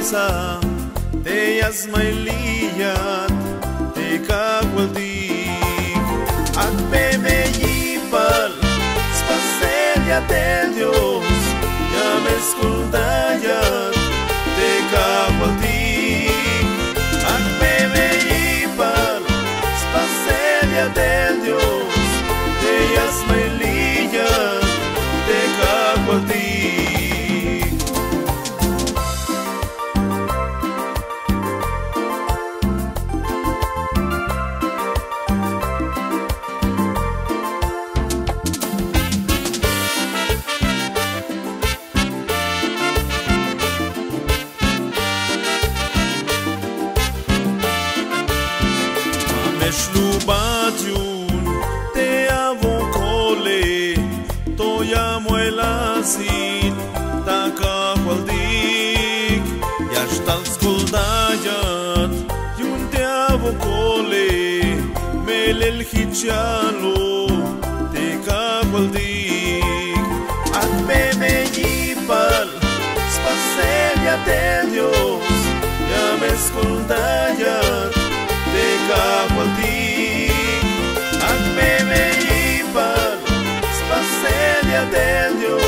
casa te has mai liat te cago dig at bebe yipal spacelia del Dios ya me escolta ya te cago dig at bebe yipal spacelia del Dios te has mai liat te cago dig. Shlubatyun te avocole to llamo el asil ta kavaldik ya stal skuldayat yun te avocole melel hichalo te kavaldik at bebe yipal spacelia del Dios ya me skuldayat te cago al dig, at bebe yipal, spacelia del Dios.